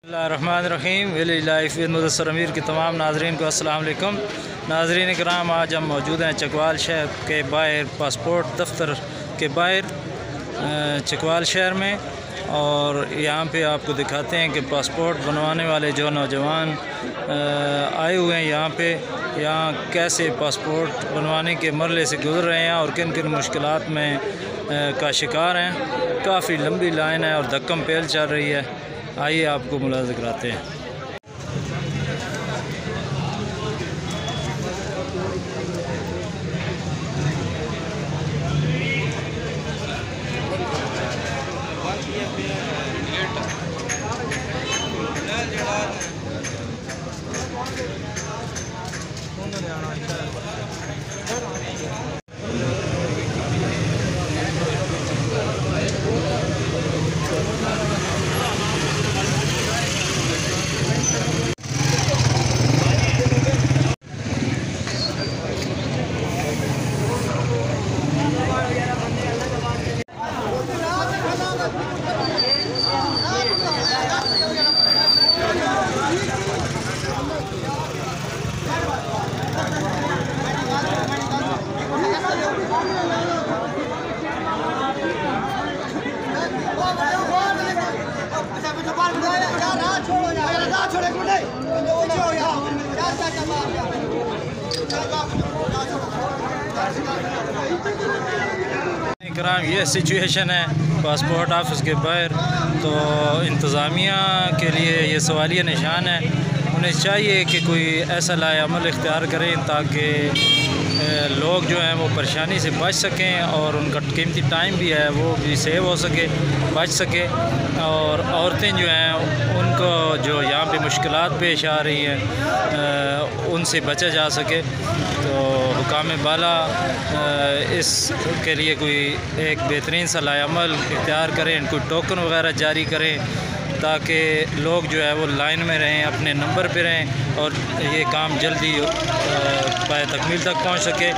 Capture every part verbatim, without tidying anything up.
बिस्मिल्लाहिर्रहमानिर्रहीम village life with Mudassar अमीर के तमाम नाजरीन को अस्सलाम वालेकुम। नाजरीन कराम, आज हम मौजूद हैं चकवाल शहर के बाहर, पासपोर्ट दफ्तर के बाहर चकवाल शहर में, और यहाँ पे आपको दिखाते हैं कि पासपोर्ट बनवाने वाले जो नौजवान आए हुए हैं यहाँ पे, यहाँ कैसे पासपोर्ट बनवाने के मरले से गुजर रहे हैं और किन किन मुश्किलात में का शिकार हैं। काफ़ी लंबी लाइन है और धक्कम पेल चल रही है। आइए आपको मुलाज़ा कराते हैं। कराम, ये सिचुएशन है पासपोर्ट ऑफिस के बाहर। तो इंतज़ामिया के लिए ये सवालिया निशान है। उन्हें चाहिए कि कोई ऐसा लाएअमल इख्तियार करें ताकि लोग जो हैं वो परेशानी से बच सकें और उनका कीमती टाइम भी है वो भी सेव हो सके, बच सके। और औरतें जो हैं उनको जो यहाँ पे मुश्किलात पेश आ रही हैं उनसे बचा जा सके। तो हुकाम बाला इसके लिए कोई एक बेहतरीन सा लाएअमल इख्तियार करें, कोई टोकन वगैरह जारी करें ताकि लोग जो है वो लाइन में रहें, अपने नंबर पे रहें और ये काम जल्दी पाए तकमील तक पहुंच सके।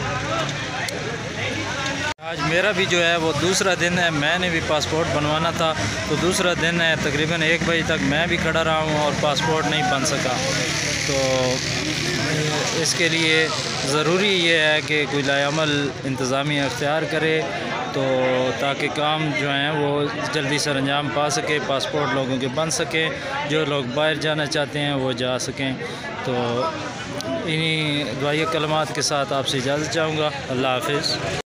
आज मेरा भी जो है वो दूसरा दिन है, मैंने भी पासपोर्ट बनवाना था तो दूसरा दिन है। तकरीबन एक बजे तक मैं भी खड़ा रहा हूँ और पासपोर्ट नहीं बन सका। तो इसके लिए ज़रूरी ये है कि कोई लाएअमल इंतज़ामिया इख्तियार करे तो ताकि काम जो हैं वो जल्दी सर अंजाम पा सके, पासपोर्ट लोगों के बन सकें, जो लोग बाहर जाना चाहते हैं वो जा सकें। तो इन्हीं दुआई कलमात के साथ आपसे इजाज़त चाहूँगा। अल्लाह हाफ़िज़।